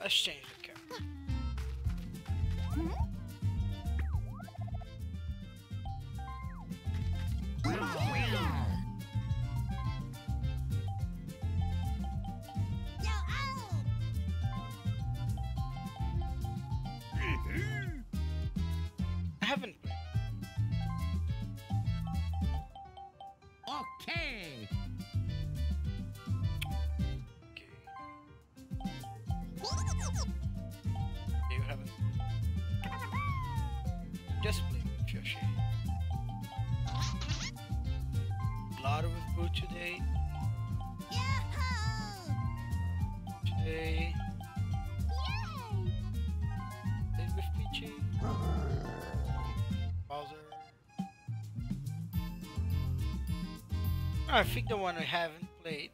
Let's change the character. I haven't played. Okay. You haven't. Just play with Yoshi. Lot with Boo today. Today. Played with Peachy. Bowser. I think the one I haven't played.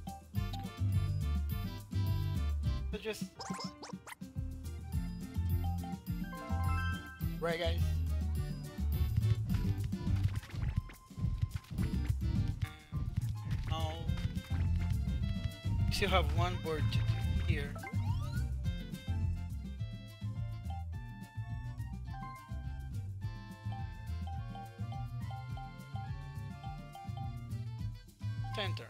So just. Right, guys? Now, we still have one board to do here. Center.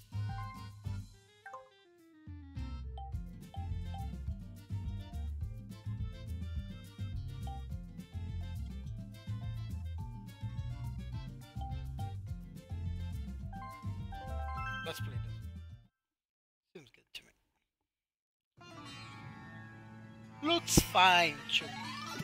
Let's play this. Seems good to me. Looks fine to me.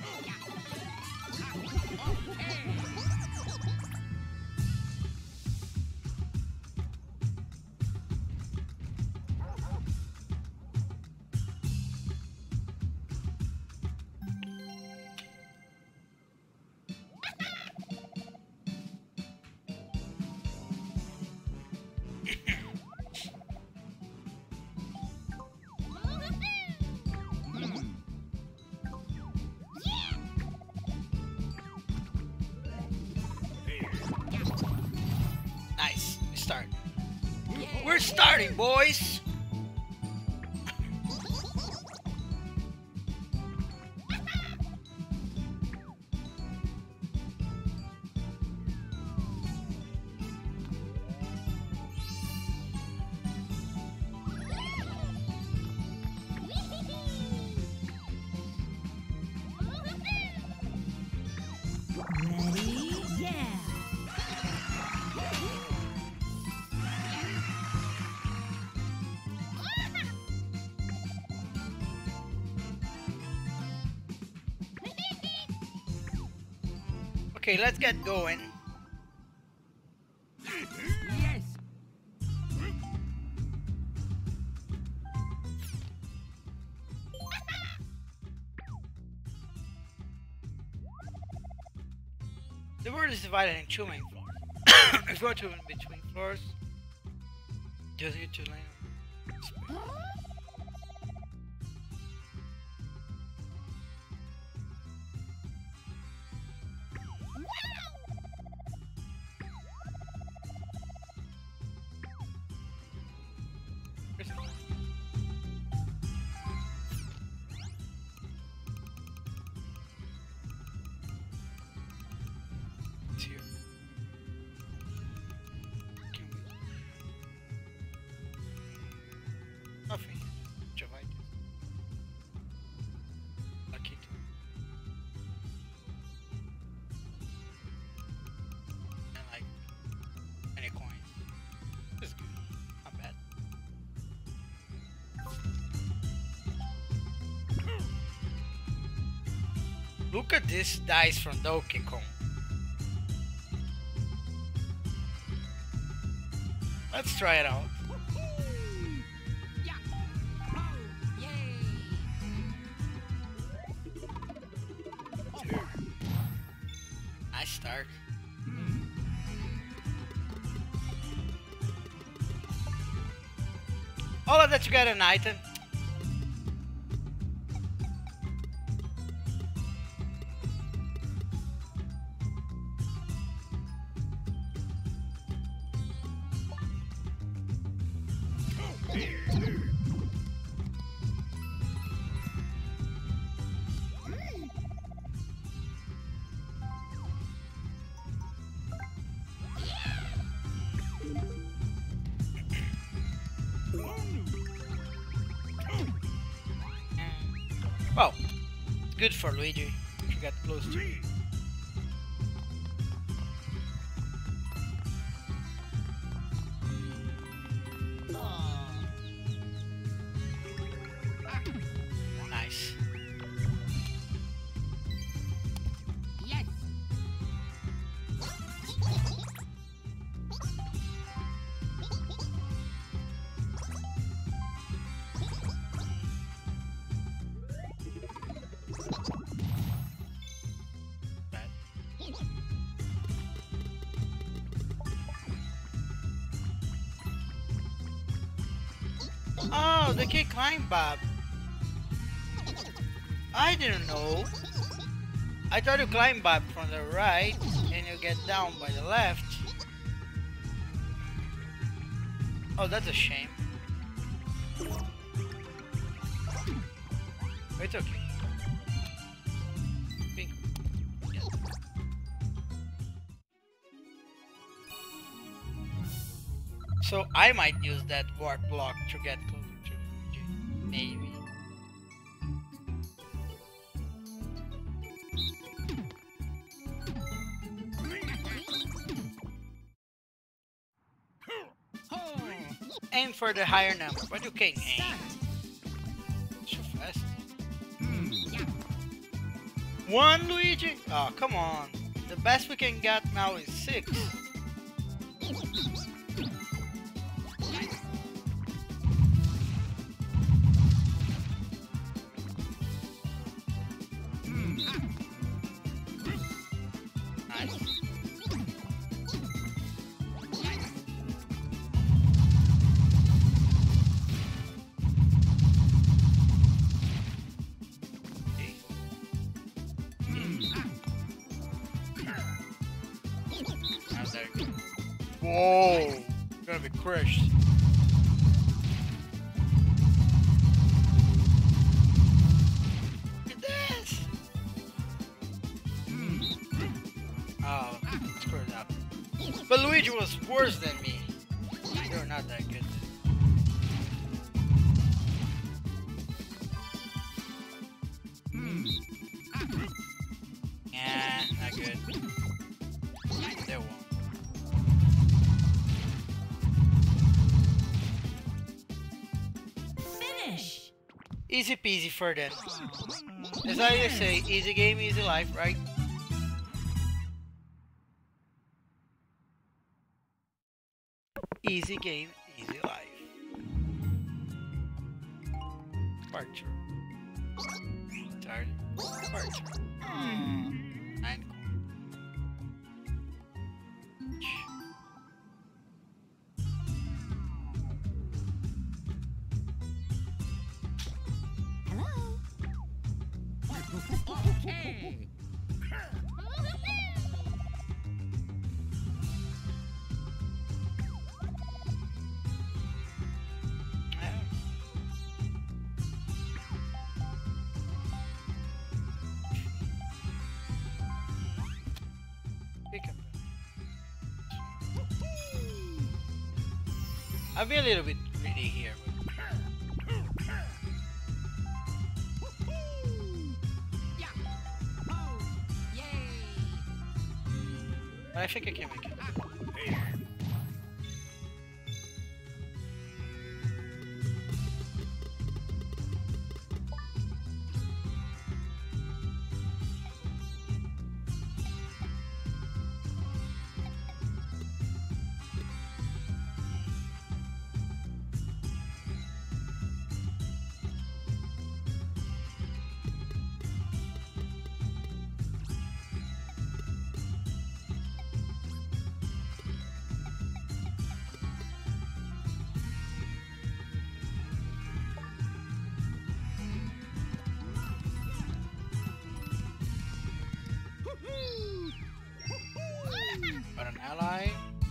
Nice. We start. We're starting, boys. Ready? Yeah. Okay, let's get going. Yes. The world is divided in two main floors. If you go to in between floors, just need to land on space. It's here. Nothing. Javitis. Lucky too. And like any coins. It's good. Not bad. Look at this dice from Donkey Kong. Let's try it out. Yeah. Oh, yay. Nice start. All of that together an item. good for Luigi if you get close to it. Nice. Yes. Bad. Oh, they can climb, Bob. I didn't know. I thought you climb Bob from the right and you get down by the left. Oh, that's a shame. It's okay. Pink. Yeah. So I might use that warp block to get closer to Luigi. Maybe. Aim for the higher number, but you can't aim. So fast. One, Luigi? Oh, come on. The best we can get now is 6. Nice. Whoa! Gonna be crushed. Look at this! Oh, screwed up. But Luigi was worse than me. You're not that good. Yeah, not good. There one. Finish. Easy peasy for them. As I always say, easy game, easy life, right? Easy game, easy life. Braptor. Tired? Braptor. 9 Hello. Okay. Pick up. I'll be a little bit greedy here. Yeah. Oh, yay. But I think I can make it. Got an ally.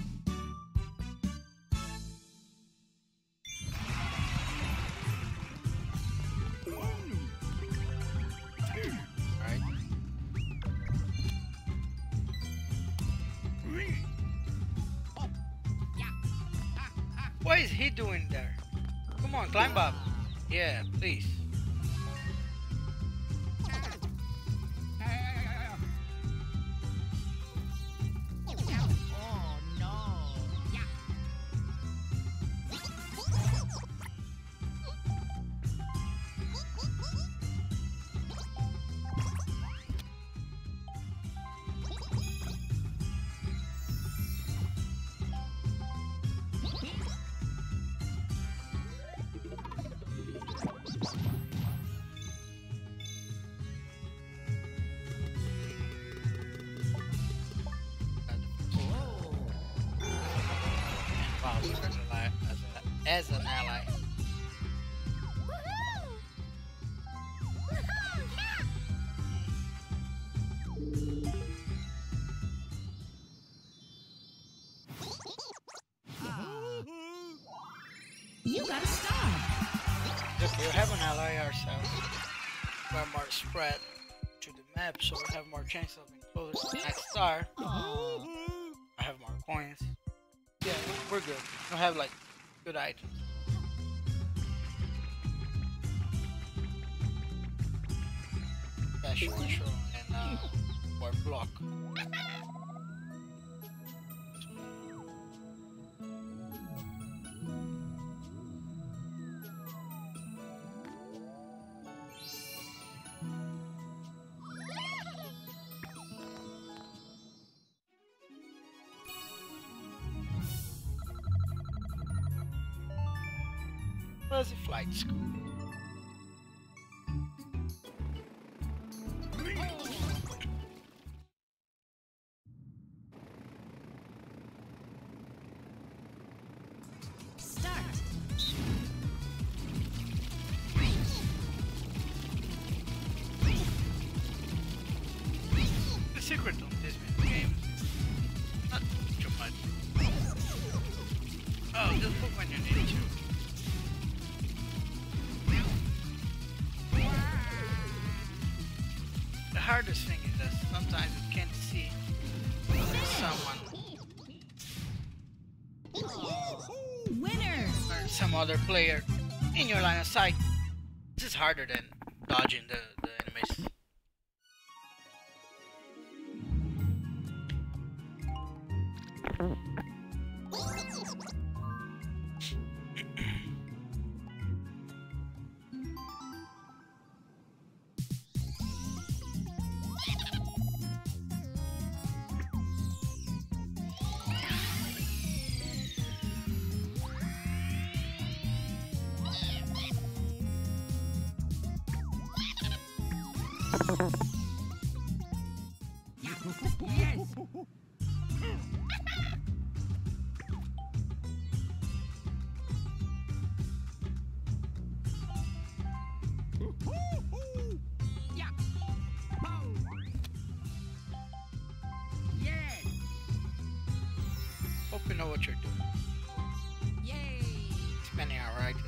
Right. What is he doing there? Come on, climb up. Yeah, please. as an ally. You got a star. Okay, we have an ally ourselves. We have more spread to the map, so we have more chance of being closer to the next star. I have more coins. Yeah, we're good. We have like good items. Dash control and more block. Where's the flight school? Start. The secret of this game, not too much. Oh, just put when you need to. The hardest thing is that sometimes you can't see someone Winner. or some other player in your line of sight. This is harder than dodging the enemies. Yes. Yeah. Oh. Yes. Hope you know what you're doing. Yay. Spending our items.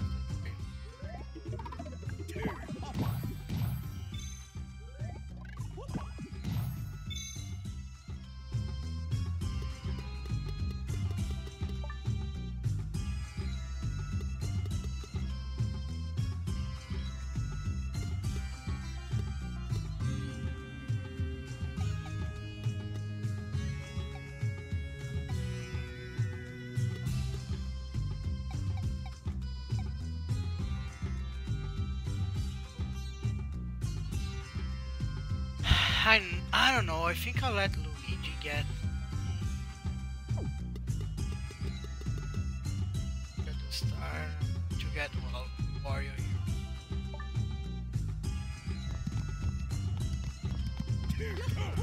I don't know, I think I'll let Luigi get the star to get Wario here.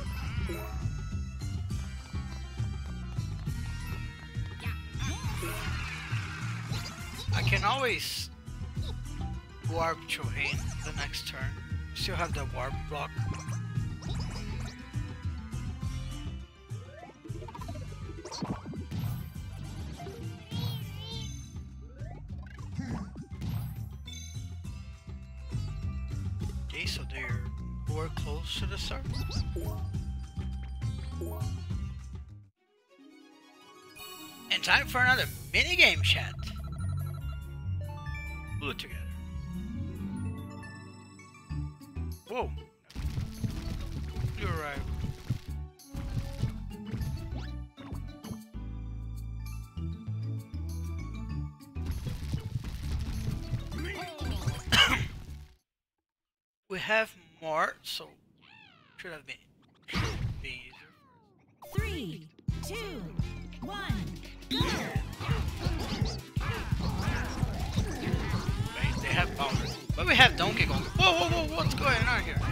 I can always warp to him the next turn. Still have the warp block. Okay, so we're close to the start. And time for another mini game, chat. Pull it together. Whoa. You're right. We have more, so should have been easier. 3, 2, 1, go. They have power. But we have Donkey Kong. Whoa, whoa, whoa, what's going on here?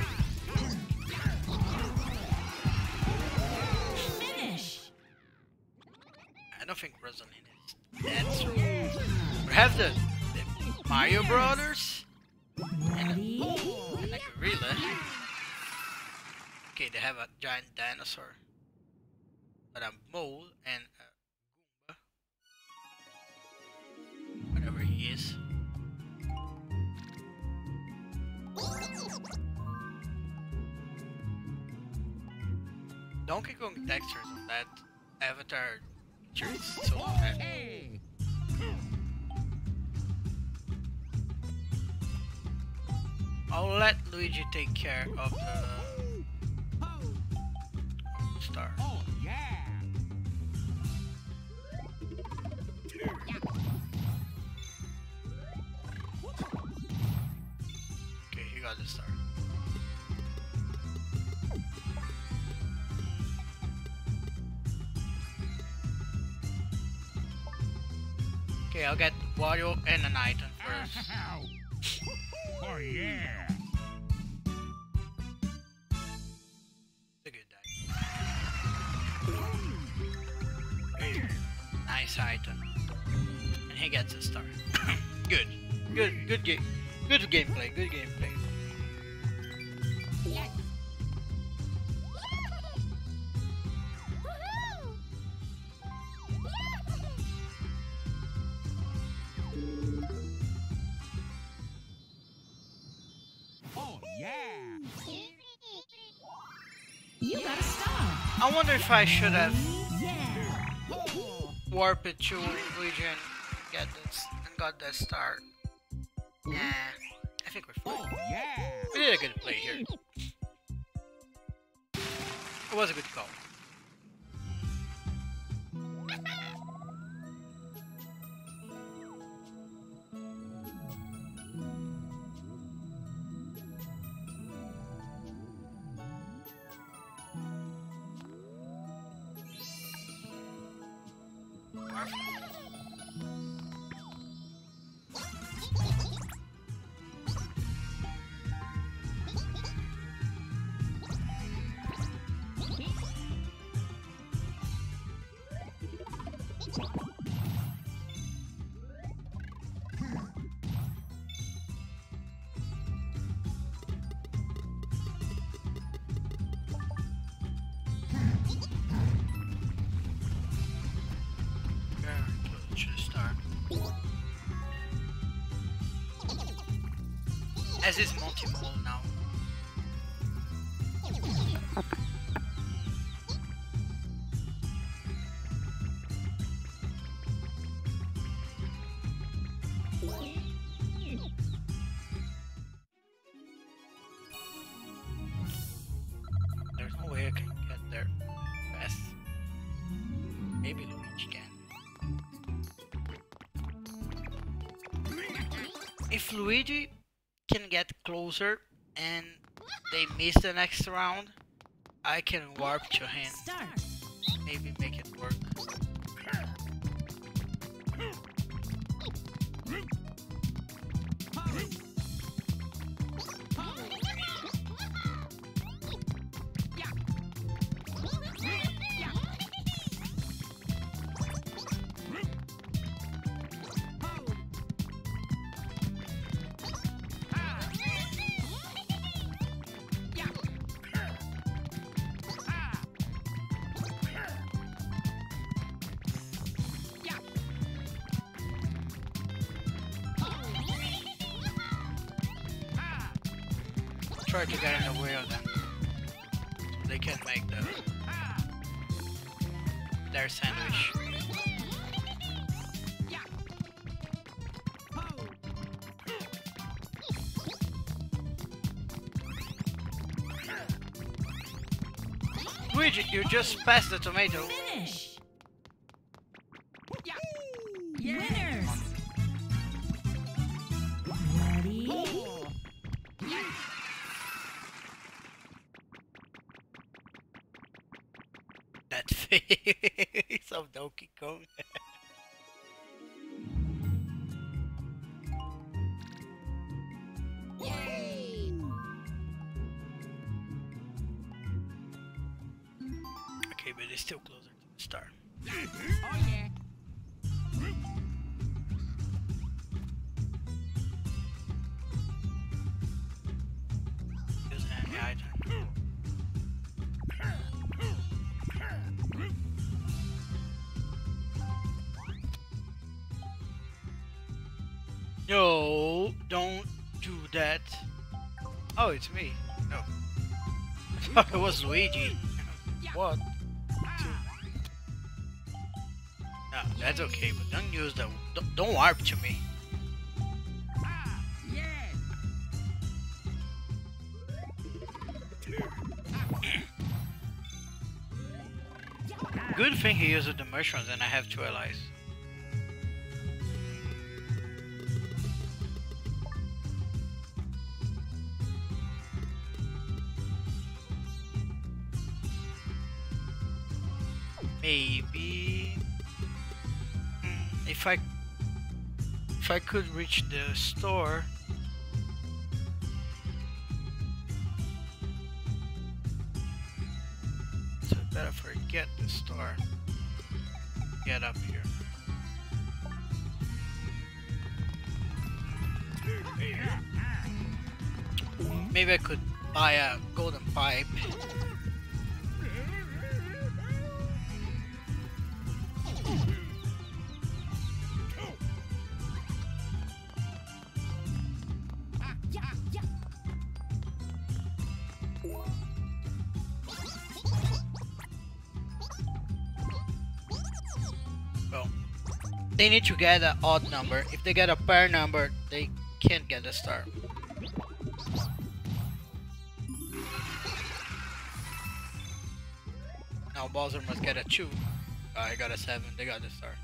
Finish. I don't think Rosalind is dead, so we have the Mario Brothers and Ready? a gorilla. Okay, they have a giant dinosaur, but a mole and a Goomba, whatever he is. Donkey Kong textures on that avatar picture is so bad. Okay. I'll let Luigi take care of the star. Oh, yeah. Okay, he got the star. Okay, I'll get Wario and an item first. Ow. Oh, yeah. It's a good item. Nice item. And he gets a star. Good. Good game. Good gameplay. Good gameplay. Yes. Oh, yeah. You got a star. I wonder if I should have Yeah. warped it to Luigi and got that star. Nah, I think we're Oh, fine. yeah. We did a good play here. It was a good call. As is Monty Mole now. There's no way I can get there fast. Maybe Luigi can. If Luigi can get closer and they miss the next round, I can warp to him. Start. Maybe make it work. Try to get in the way of them so they can make their sandwich. Luigi, you just passed the tomato. Finish. Winners. Ready? That face of Donkey Kong. Okay, but it's still closer to the star. Oh, yeah. No, don't do that. Oh, it's me. No. I thought it was Luigi. What? No, that's okay, but don't use the. Don't warp to me. Good thing he uses the mushrooms and I have two allies. Maybe if I could reach the store. So I better forget the store. Get up here. Maybe I could buy a golden pipe. Well, they need to get an odd number. If they get a pair number, they can't get a star. Now Bowser must get a 2. I got a 7, they got the star.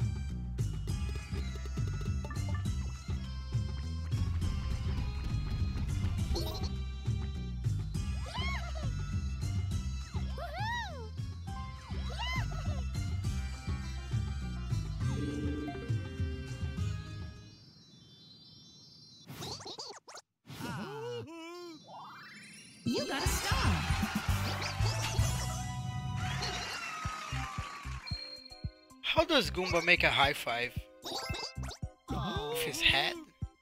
You got a star. How does Goomba make a high five? With his hat?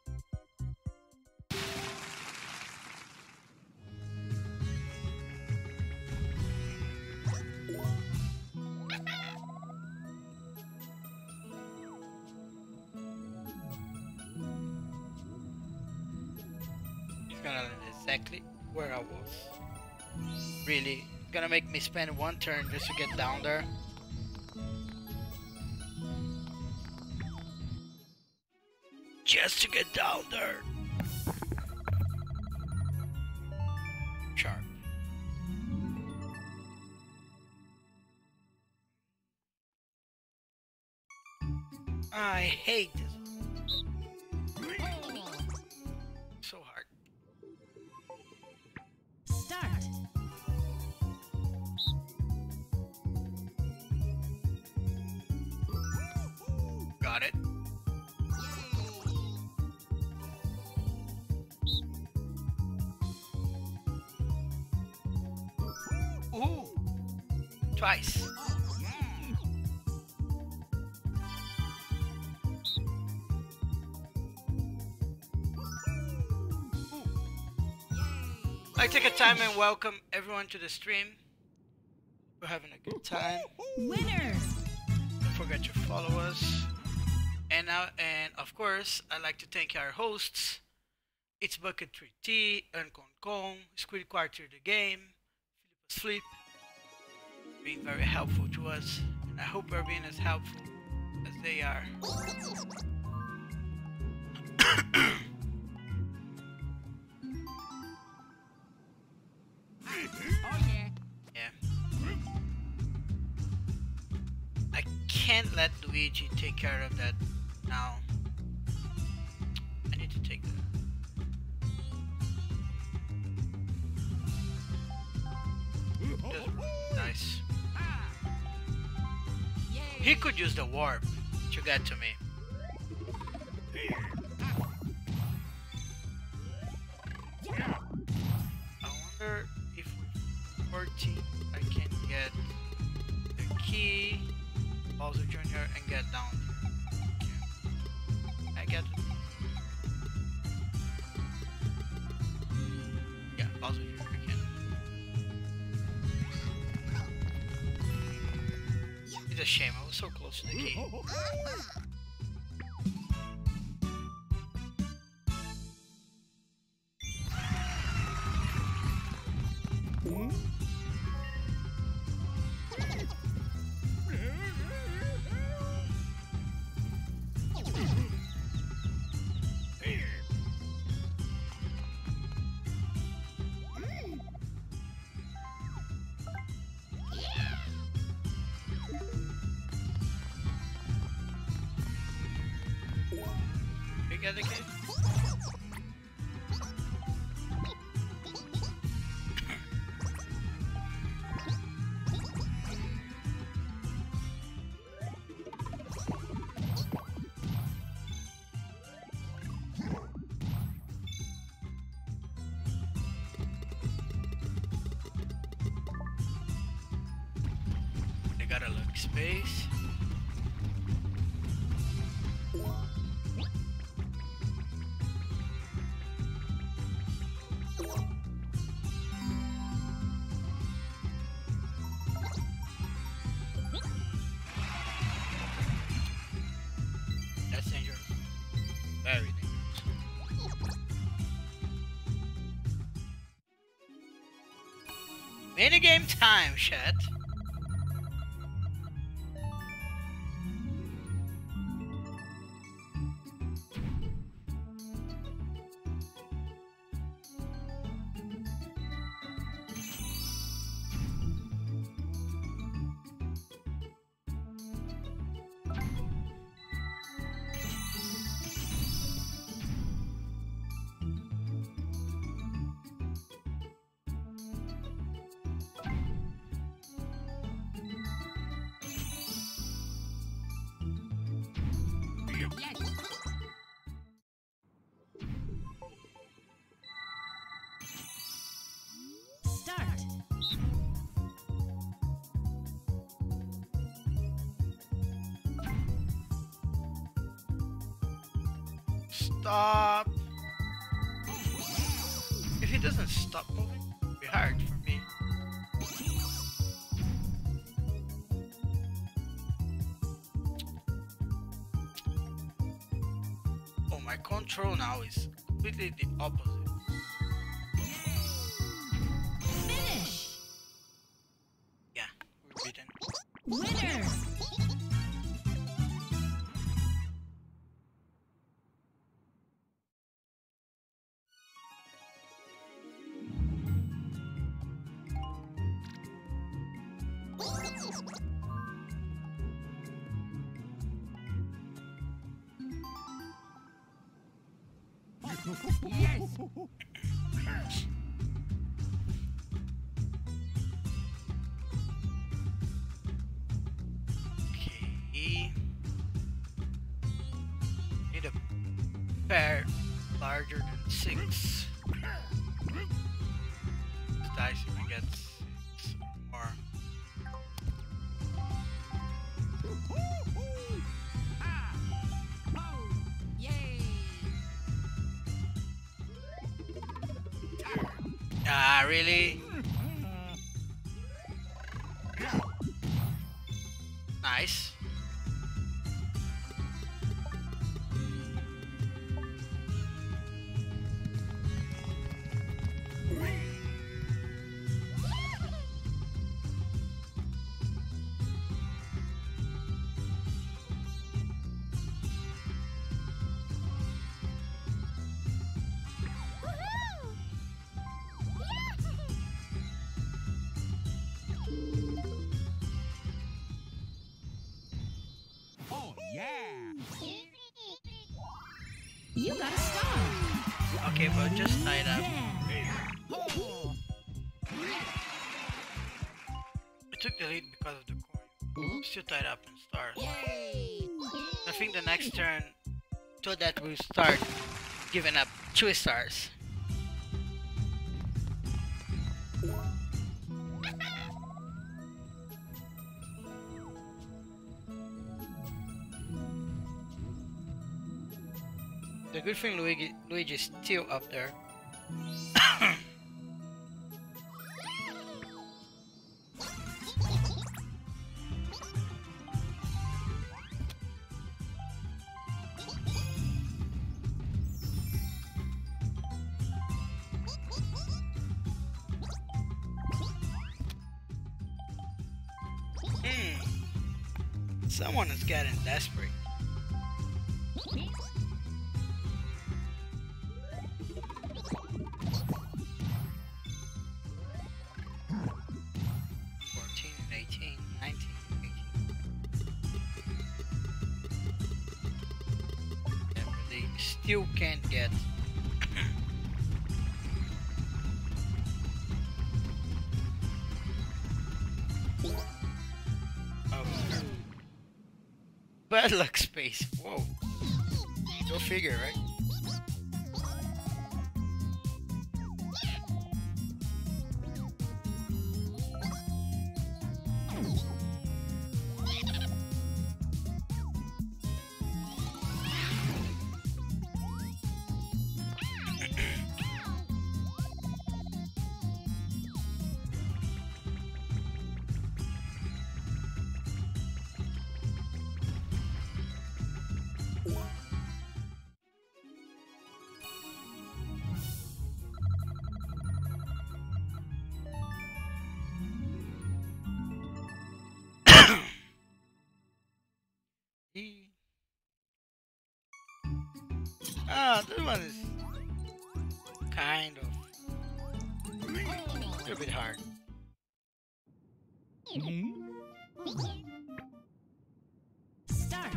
He's gonna land exactly where I was. Really? It's gonna make me spend one turn just to get down there? Just to get down there. Sharp. I hate this. So hard. Start. Got it. Ooh. Twice. I take a time and welcome everyone to the stream. We're having a good time. Winner. Don't forget to follow us. And of course, I'd like to thank our hosts. It's Bucket3T, Unconcon, Squid Quarter the Game, Philippa Sleep, being very helpful to us. And I hope we're being as helpful as they are. Yeah. I can't let Luigi take care of that now. I need to take that. Just nice. He could use the warp to get to me. I wonder if with 14 I can get the key, Bowser Jr. and get down here. I get it. Yeah, Bowser Jr. can. It's a shame, I was so close to the key. get the cave? They gotta look space. That's dangerous. Very dangerous. Minigame time, chat. Start. Stop. If he doesn't stop moving, it'll be hard for me. Oh, my control now is completely the opposite. Finish. Yeah, we're beaten. Winner. Yes. Okay. Need a pair larger than 6. This dice even gets 6 or more. Ah, really? Nice. Oh yeah. You got a star. Okay, but just tie it up. Yeah. I took the lead because of the coin. Still tied up in stars. I think the next turn, so that we start giving up 2 stars. The good thing Luigi's still up there. Someone is getting desperate. still can't get. Oh. Bad luck space. Whoa. Go figure, right? Ah, this one is kind of a little bit hard. Start.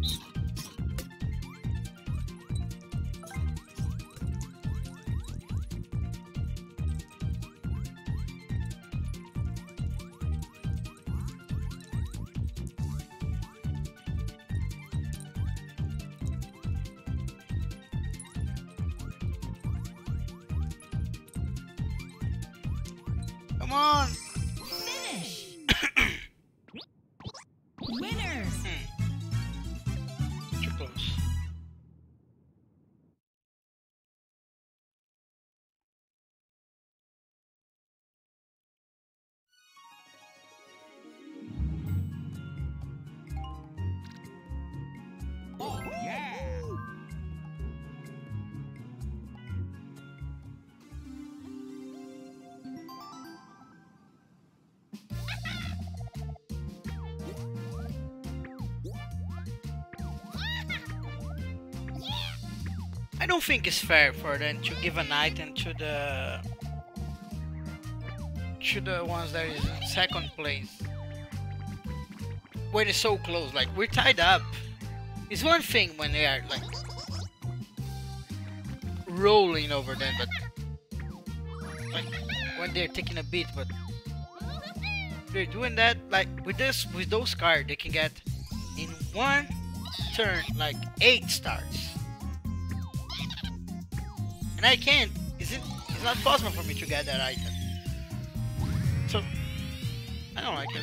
Come on! Finish. Winners. Too close. Oh, yeah. I don't think it's fair for them to give an item to the ones that is in second place when it's so close. Like, we're tied up. It's one thing when they are like rolling over them, but like when they're taking a beat, but they're doing that like with those cards they can get in one turn like 8 stars. And I can't. It's not possible for me to get that item. So I don't like it.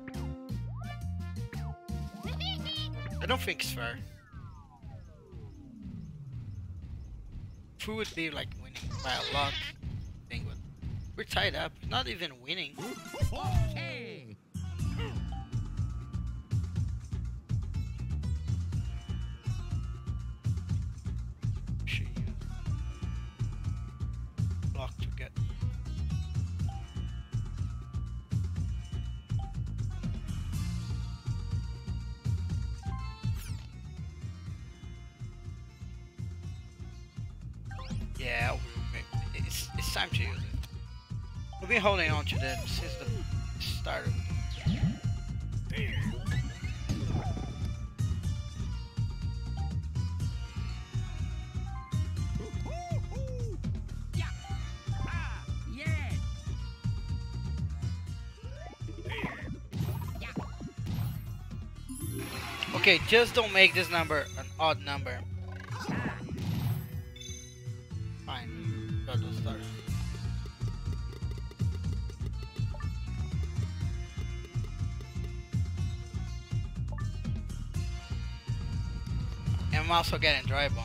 I don't think it's fair. If we would be like winning by a lot, thing, but we're tied up. Not even winning. Okay. Should use block to get. Yeah, it's time to use it. We've been holding on to them since the start of Yeah. Okay, just don't make this number an odd number. Fine. Got those stars. And I'm also getting dry bones.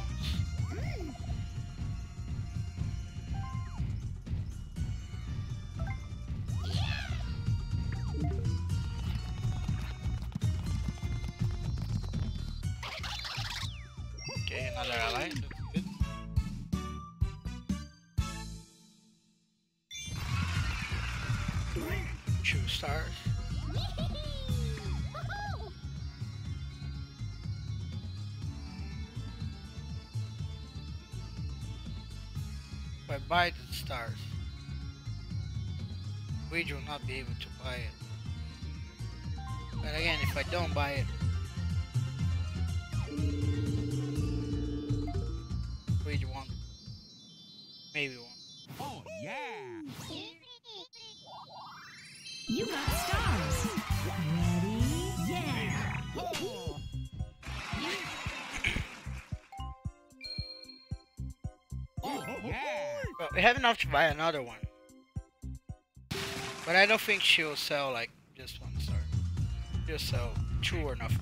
Okay, another ally. Looks good. Two stars. If I buy the stars, we will not be able to buy it. But again, if I don't buy it, We have enough to buy another one. But I don't think she'll sell like just one star. She'll sell 2 or nothing.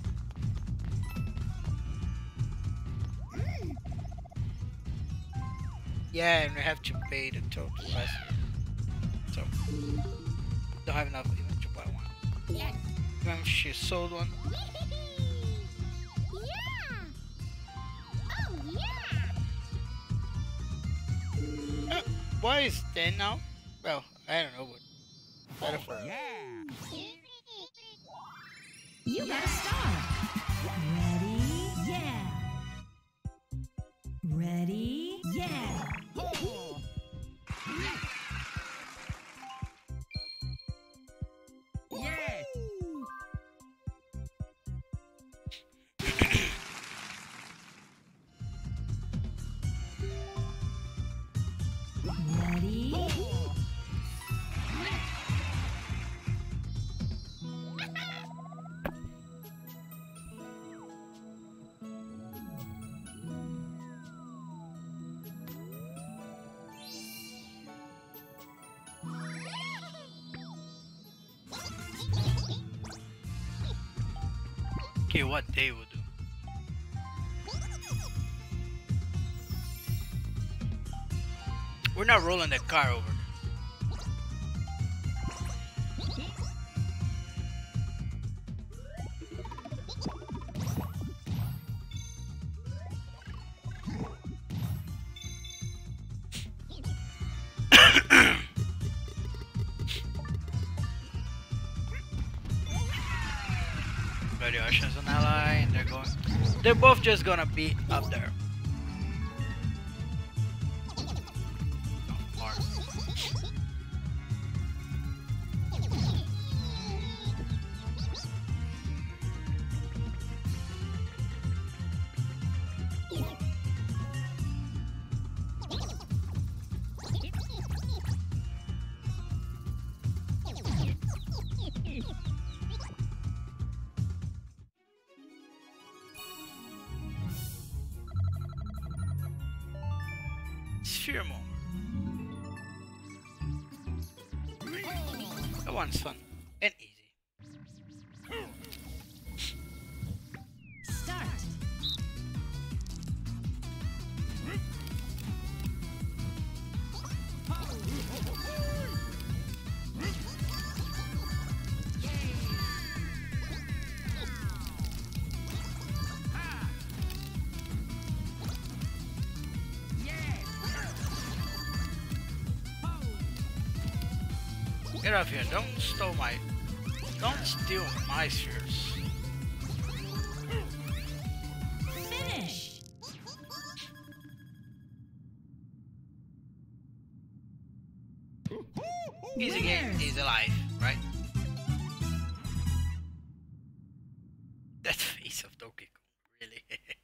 Yeah, and we have to pay the total price. So, don't have enough even to buy one. Yes. Even if she sold one. Yeah. Oh yeah. Why is 10 now? Well, I don't know, but better for her. Yeah. You got a star. Ready? Yeah. Ready? Yeah. Oh. Yes. Ready? Okay, what they will do. We're not rolling the car over. Radio Ocean's an ally, and they're both just gonna be up there. Sphere moment. That one's fun and easy. Start. Get off here! Don't steal my spheres. Finish. Easy game, easy life, right? That face of Donkey Kong, really.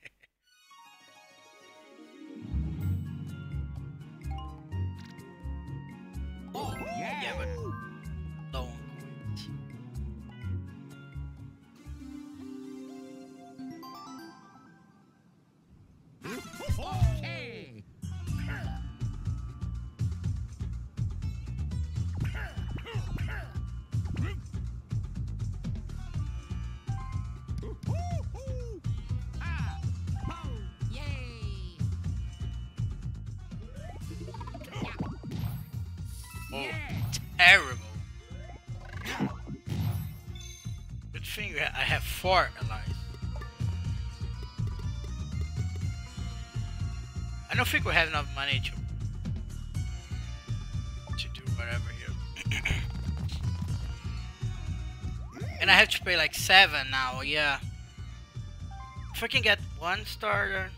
Oh yeah. Yeah, but no one quits. Okay. Ah. Oh, yay. Oh, Yeah. terrible. Good thing I have 4 allies. I don't think we have enough money to do whatever here. And I have to pay like 7 now, yeah. If I can get 1 starter.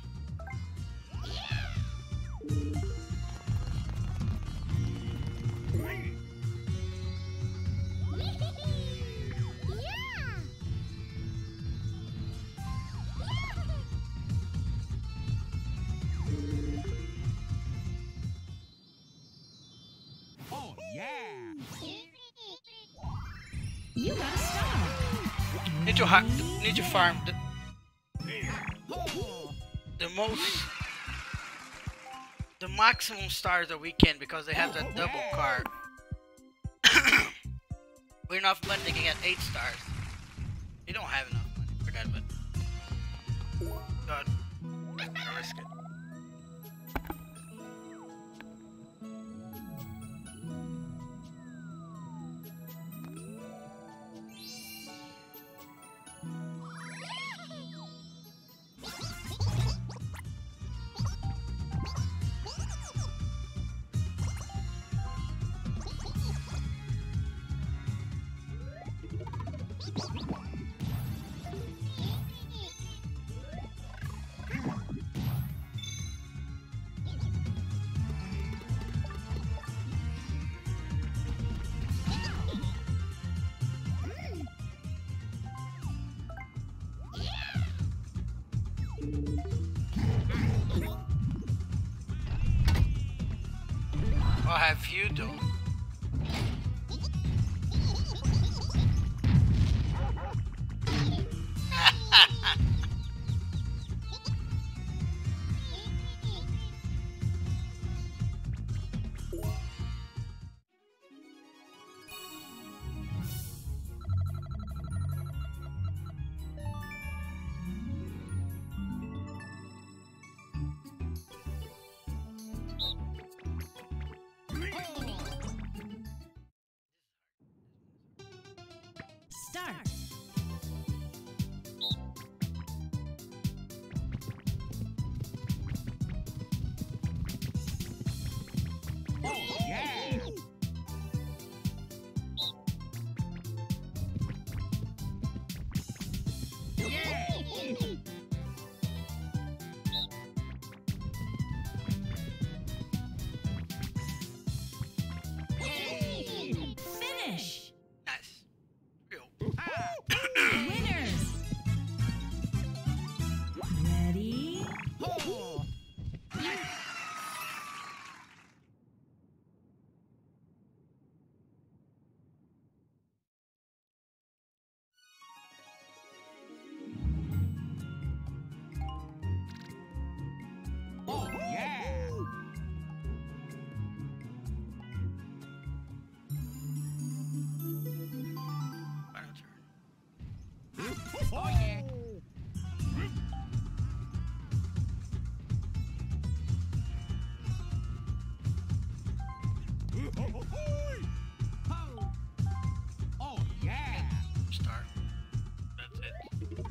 Oh yeah. You got a star. Need to farm the most the maximum stars that we can because they have that double card. We're enough money, they can get 8 stars. They don't have enough money for that, but God, I'm gonna risk it. What have you done? Start. Oh, yeah. Yeah. Finish. Nice. Real. Ah. Winners. Ready? Oh. Oh, yeah. Final turn. Oh, yeah. Oh. Oh, yeah. Start. That's it.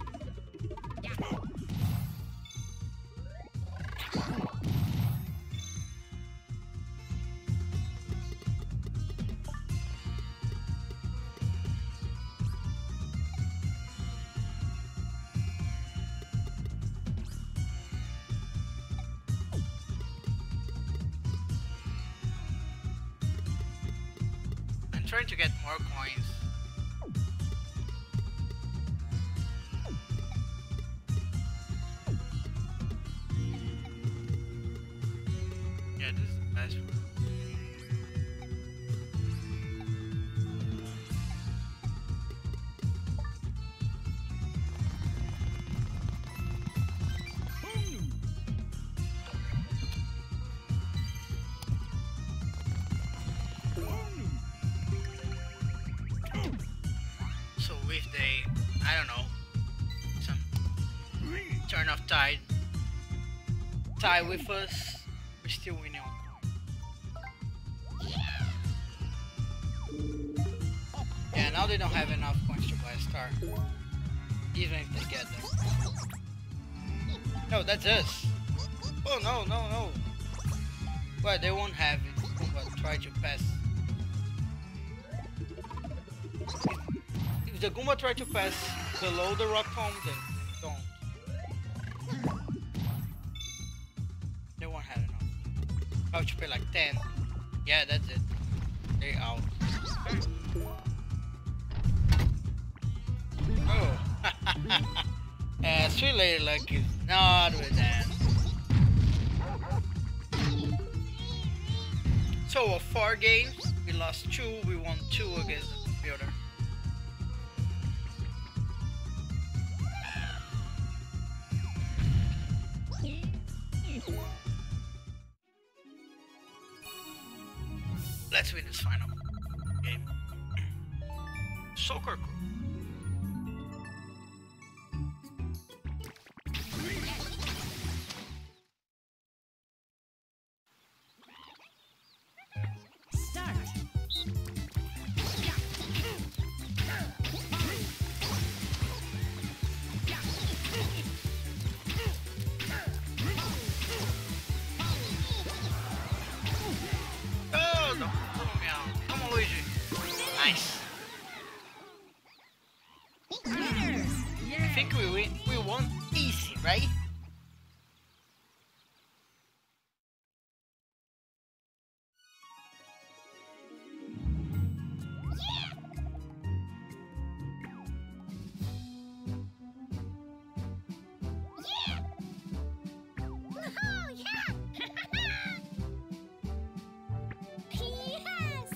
I'm trying to get more coins. Yeah, this is the best one. So if they, I don't know, some turn off tie with us, we're still winning on coin. Yeah, now they don't have enough coins to buy a star, even if they get them. No, that's us. Oh no, no, no. Well, they won't have it, but try to pass. If the Goomba try to pass below the rock tomb, then don't. They won't have enough. I have to pay like 10. Yeah, that's it. They out. Oh. Sweet Lady Luck is not with that. So of 4 games, we lost 2, we won 2 against the computer. Let's win this final game. Soccer Crew. Start. Oh, don't pull me out. Come on, Luigi. Nice. Winners. I think we won easy, right? Oh, yeah! Yes!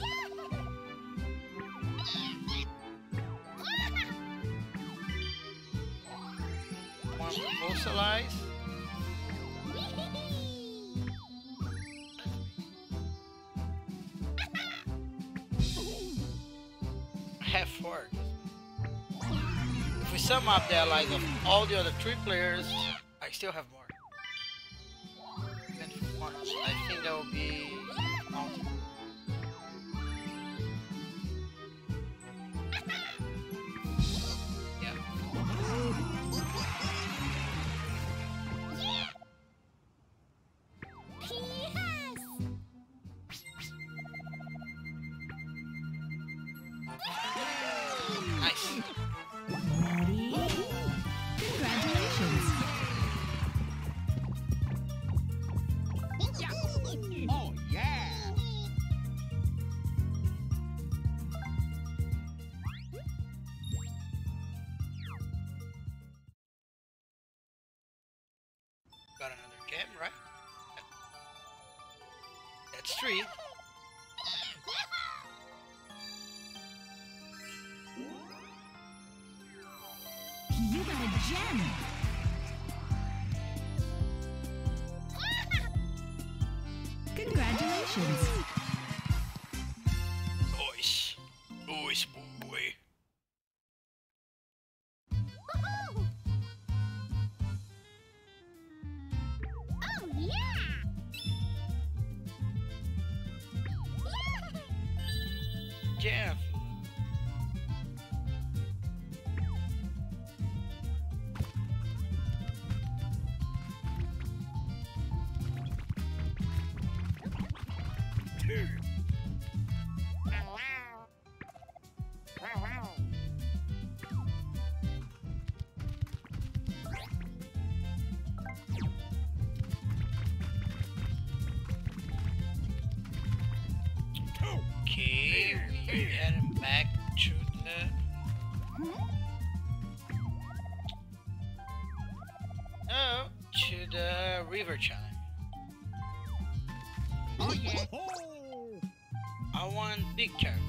Want to socialize? I have 4. If we sum up the allies of all the other 3 players, I still have more. And for once, I think that will be mountain. Yeah. Nice. Ready? Congratulations. Oh, yeah. Got another gem, right? That's 3. You got a gem. Congratulations. Nice. Nice boy. Oh, yeah! Jeff. Okay, we heading back to the river challenge. Oh, yeah. I want big cargo.